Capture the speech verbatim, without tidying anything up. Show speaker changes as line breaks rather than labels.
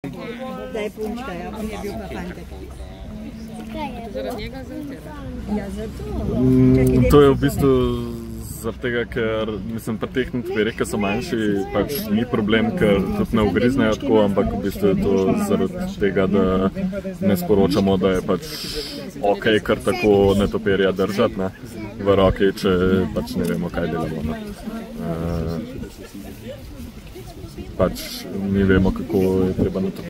Da je punčka, ja, on je bil pa fantek.
Zaradi njega zatira?
Ja, zato.
Mm, to je v bistvu zaradi tega, ker mislim, pri teh tverih, ki so manjši, pač ni problem, ker tudi ne ugriznejo tako, ampak v bistvu je to zaradi tega, da ne sporočamo, da je pač ok, kar tako netopirja držati, ne, v roki, če pač ne vemo, kaj delamo. Ne. Uh, pač mi vemo, kako je treba netopirja.